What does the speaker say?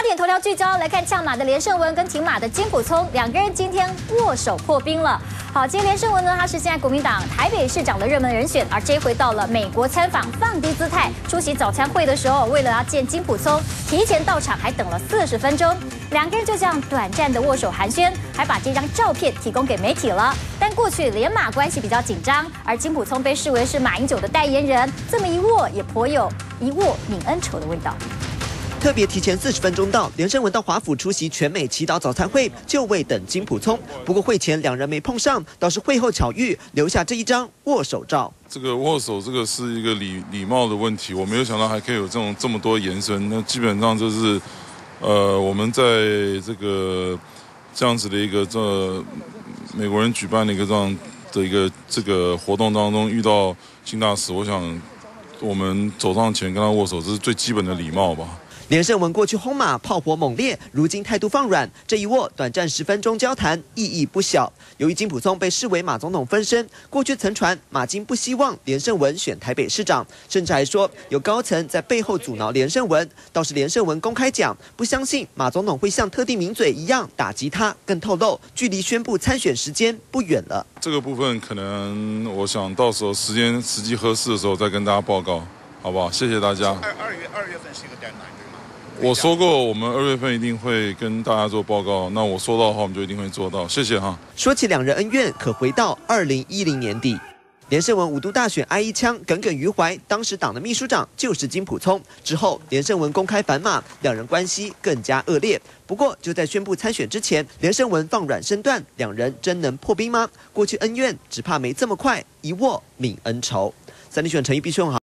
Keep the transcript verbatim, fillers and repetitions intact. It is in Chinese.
点头条聚焦来看，呛马的连胜文跟挺马的金溥聪两个人今天握手破冰了。好，今天连胜文呢，他是现在国民党台北市长的热门人选，而这回到了美国参访，放低姿态出席早餐会的时候，为了要见金溥聪，提前到场还等了四十分钟。两个人就这样短暂的握手寒暄，还把这张照片提供给媒体了。但过去连马关系比较紧张，而金溥聪被视为是马英九的代言人，这么一握也颇有一握泯恩仇的味道。 特别提前四十分钟到，连胜文到华府出席全美祈祷早餐会，就为等金溥聪。不过会前两人没碰上，倒是会后巧遇，留下这一张握手照。 这个握手，这个是一个礼礼貌的问题，我没有想到还可以有这种这么多延伸。那基本上就是，呃，我们在这个这样子的一个这美国人举办的一个这样的一个这个活动当中遇到金大使，我想我们走上前跟他握手，这是最基本的礼貌吧。 连胜文过去轰马炮火猛烈，如今态度放软，这一握短暂十分钟交谈，意义不小。由于金溥聪被视为马总统分身，过去曾传马金不希望连胜文选台北市长，甚至还说有高层在背后阻挠连胜文。倒是连胜文公开讲，不相信马总统会像特定名嘴一样打击他，更透露距离宣布参选时间不远了。 这个部分可能我想到时候时间时机合适的时候再跟大家报告，好不好？谢谢大家。 二二月二月份是一个 deadline。 我说过，我们二月份一定会跟大家做报告。那我说到的话，我们就一定会做到。谢谢哈。 说起两人恩怨，可回到二零一零年底，连胜文五都大选挨一枪，耿耿于怀。当时党的秘书长就是金溥聪。之后，连胜文公开反马，两人关系更加恶劣。不过，就在宣布参选之前，连胜文放软身段，两人真能破冰吗？过去恩怨，只怕没这么快一握泯恩仇。三立选陈毅必须用好。